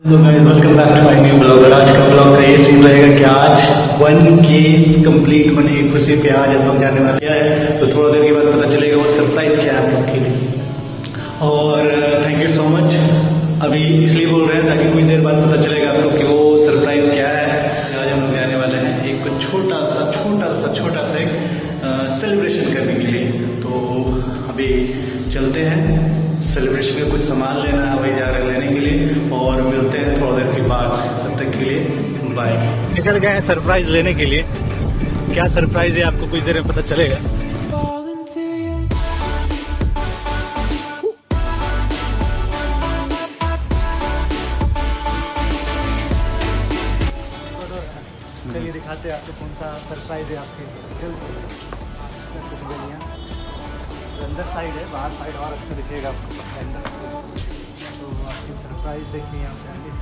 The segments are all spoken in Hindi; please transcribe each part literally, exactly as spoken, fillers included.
तो guys welcome back to my new blog. आज का ब्लॉग का ये सीन रहेगा कि आज वन के कंप्लीट होने की खुशी पे आज हम लोग जाने वाले हैं। तो थोड़ा देर के बाद पता चलेगा वो सरप्राइज क्या है आप लोग के लिए। और थैंक यू सो मच। अभी इसलिए बोल रहे हैं ताकि कुछ देर बाद पता चलेगा आप लोग कि वो सरप्राइज क्या है। आज हम लोग जाने वाले हैं एक छोटा सा छोटा सा छोटा सा एक सेलिब्रेशन करने के लिए। तो अभी चलते हैं, सेलिब्रेशन का कुछ सामान लेना है, वही जा रहे हैं लेने के लिए और मिलते हैं थोड़ा देर के बाद। तब तक के लिए बाय। निकल गए हैं सरप्राइज लेने के लिए। क्या सरप्राइज है आपको कुछ देर में पता चलेगा। चलिए दिखाते हैं आपको कौन सा सरप्राइज है आपके। कुछ बढ़िया अंदर साइड है, बाहर साइड और अच्छा दिखेगा आपको अंदर। तो आपकी सरप्राइज देखिए यहाँ पे आगे।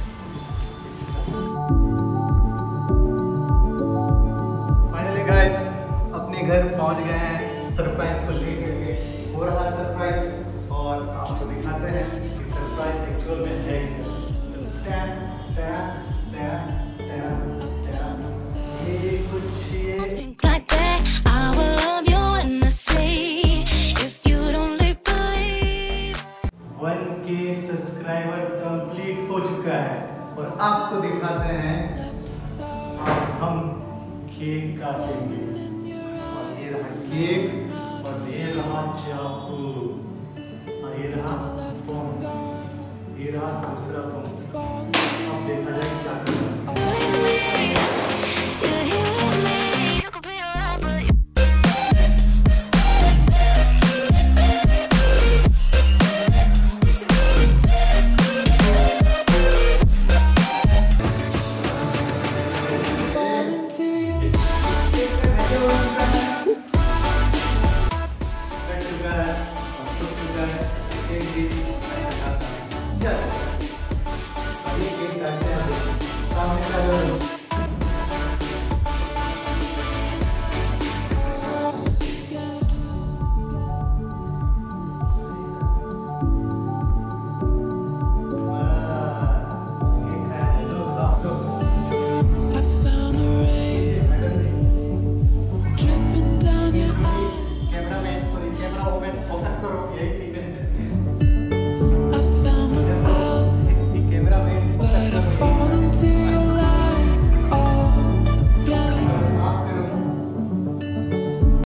फाइनली गाइस अपने घर पहुँच गए हैं सरप्राइज को लेकर। हो रहा सरप्राइज और आपको दिखाते हैं कि सरप्राइज एक्चुअल में है क्या। ये कुछ ये वन के सब्सक्राइबर कंप्लीट हो चुका है और आपको दिखाते हैं अब हम केक काटेंगे। और ये रहा केक और ये रहा चाकू और ये रहा बम, ये रहा दूसरा बम। अब देखा जाए क्या करना। Yeah.